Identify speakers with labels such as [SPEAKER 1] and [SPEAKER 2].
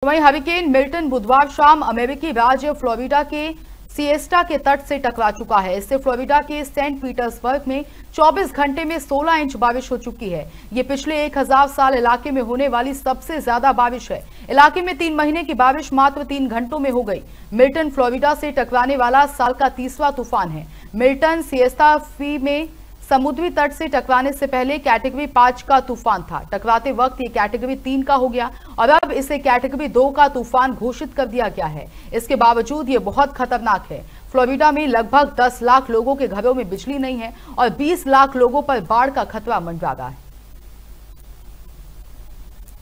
[SPEAKER 1] वहीं hurricane Milton बुधवार शाम अमेरिकी राज्य फ्लोरिडा के सिएस्टा के तट से टकरा चुका है। इससे फ्लोरिडा के सेंट पीटर्सबर्ग में 24 घंटे में 16 इंच बारिश हो चुकी है। ये पिछले 1000 साल इलाके में होने वाली सबसे ज्यादा बारिश है। इलाके में 3 महीने की बारिश मात्र 3 घंटों में हो गई। मिल्टन फ्लोरिडा से टकराने वाला साल का 30वां तूफान है। मिल्टन सिएस्टा फी में समुद्री तट से टकराने से पहले कैटेगरी 5 का तूफान था। टकराते वक्त ये कैटेगरी 3 का हो गया और अब इसे कैटेगरी 2 का तूफान घोषित कर दिया गया है। इसके बावजूद ये बहुत खतरनाक है। फ्लोरिडा में लगभग 10 लाख लोगों के घरों में बिजली नहीं है और 20 लाख लोगों पर बाढ़ का खतरा मंडरा रहा है।